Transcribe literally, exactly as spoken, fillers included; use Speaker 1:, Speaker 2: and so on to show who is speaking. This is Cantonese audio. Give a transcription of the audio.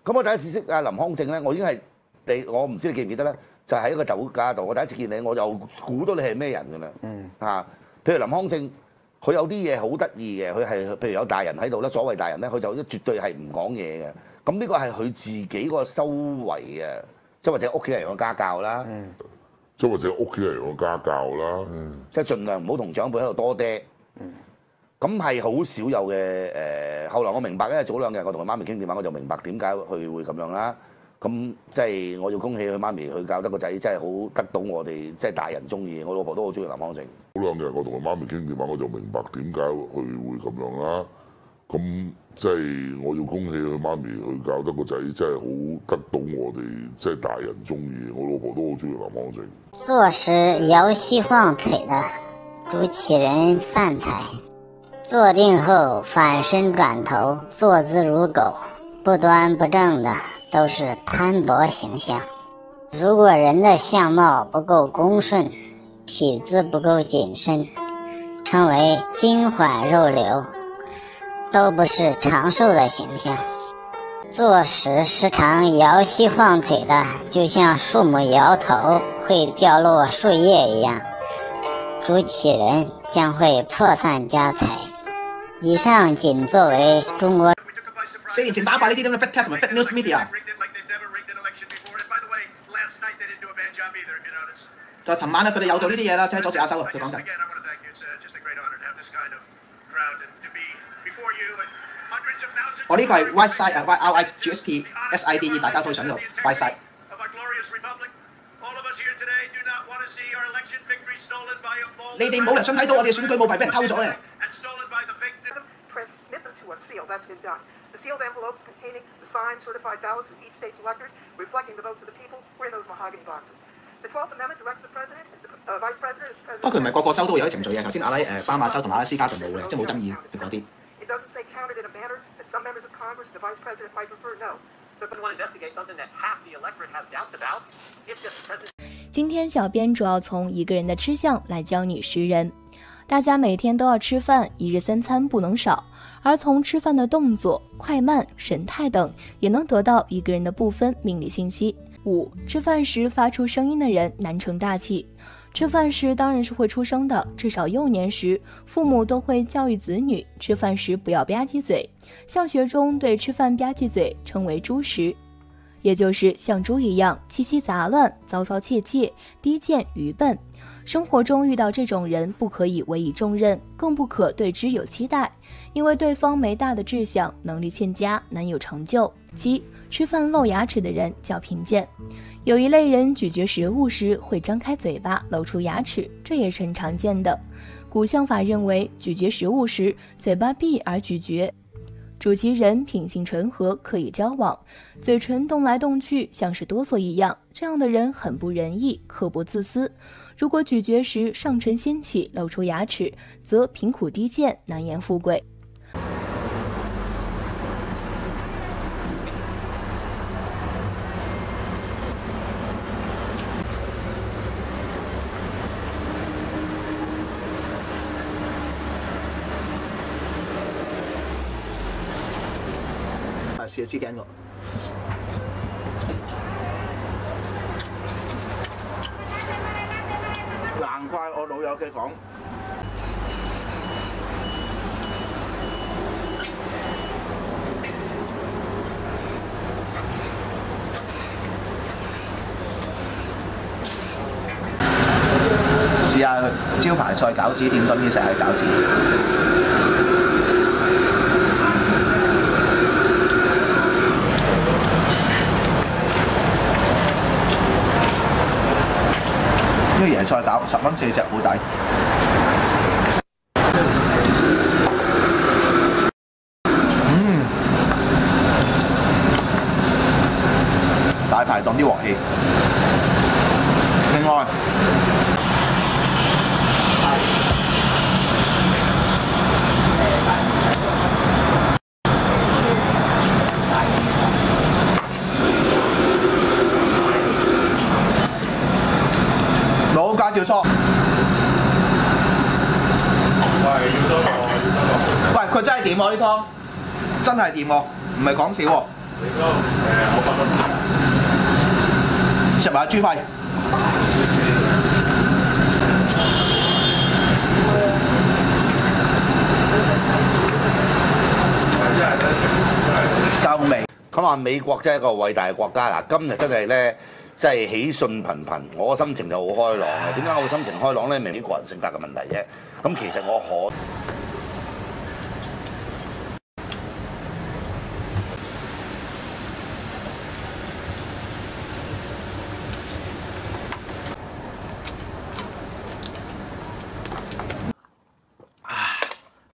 Speaker 1: 咁我第一次識阿林康正咧，我已經係你，我唔知你記唔記得咧，就喺、是、一個酒家度，我第一次見你，我就估到你係咩人㗎啦。嗯。啊，譬如林康正，佢有啲嘢好得意嘅，佢係譬如有大人喺度咧，所謂大人咧，佢就絕對係唔講嘢嘅。咁呢個係佢自己個修為嘅，即係或者屋企人嘅家教啦。嗯。
Speaker 2: 即係或者屋企人嘅家教啦。嗯。即係
Speaker 1: 盡量唔好同長輩喺度多爹。嗯。咁係好少有嘅誒、呃，後來我明白，因為早兩日我同佢媽咪傾電話，我就明白點解佢會咁樣啦。咁即係我要恭喜佢媽咪，佢教得個仔真係好得到我哋即係大人中意。我老婆都好中意林康正。
Speaker 2: 早兩日我同佢媽咪傾電話，我就明白點解佢會咁樣啦。咁即係我要恭喜佢媽咪，佢教得個仔真係好得到我哋即係大人中意。我老婆都好中意林康正。
Speaker 3: 坐時搖膝晃腿的主持人散財。坐定後反身轉頭，坐姿如狗，不端不正的都是攤薄形象。如果人的相貌不夠恭順，體姿不夠謹慎，稱為筋緩肉流，都不是長壽的形象。坐時時常搖膝晃腿的，就像樹木搖頭會掉落樹葉一樣，主持人將會破散家財。以上僅作為中國
Speaker 4: 四年前打敗呢啲咁嘅 big tech 同埋 fake news media。就係尋晚咧，佢哋有做呢啲嘢啦，即係佐治亞州啊，佢講緊。我呢個係 White Side 啊 ，Y R I G H T S I D E， 大家都想用 White Side。你哋冇人想睇到我哋嘅選舉舞弊俾人偷咗咧。
Speaker 5: Transmit them to a seal. That's been done. The sealed envelopes containing the signed certified ballots of each state's electors, reflecting the votes of the people, were in those mahogany boxes. The twelfth Amendment directs the president, as the uh, vice president, as president.
Speaker 4: 不過佢唔係個個州都會有啲程序嘅。頭先阿拉誒巴馬州同阿拉斯加就冇嘅，即係冇爭議嗰啲。
Speaker 5: It doesn't say counted in a manner that some members of Congress, the vice president, might prefer. No. But when one investigates something that half the electorate has doubts about, it's just the president.
Speaker 6: 今天小编主要从一个人的吃相来教你识人。大家每天都要吃饭，一日三餐不能少，而从吃饭的动作、快慢、神态等，也能得到一个人的部分命理信息。五、吃饭时发出声音的人难成大器。吃饭时当然是会出声的，至少幼年时，父母都会教育子女，吃饭时不要吧唧嘴。相学中对吃饭吧唧嘴称为猪食，也就是像猪一样叽叽杂乱、骚骚切切、低贱愚笨。生活中遇到这种人，不可以委以重任，更不可对之有期待，因为对方没大的志向，能力欠佳，难有成就。七、吃饭露牙齿的人叫贫贱。有一类人咀嚼食物时会张开嘴巴露出牙齿，这也是很常见的。古相法认为，咀嚼食物时嘴巴闭而咀嚼，主其人品性纯和，可以交往，嘴唇动来动去像是哆嗦一样，这样的人很不仁义，刻薄自私。如果咀嚼时上唇掀起，露出牙齿，则贫苦低贱，难言富贵。
Speaker 4: 係試下支鏡喎。難怪我老友嘅講，試下招牌菜餃子點，今次食係餃子。呢個椰菜餃十蚊四隻，好抵。嗯，大排檔啲鑊氣。另外，冇介紹錯。喂，要多個，要多個。喂，佢真係掂喎呢湯，真係掂喎，唔係講笑喎。你都誒。 十埋豬塊。夠味。
Speaker 1: 咁啊，美國真係一個偉大嘅國家嗱，今日真係咧，真係喜訊頻頻，我心情就好開朗嘅。點解我會心情開朗咧？明顯個人性格嘅問題啫。咁其實我可。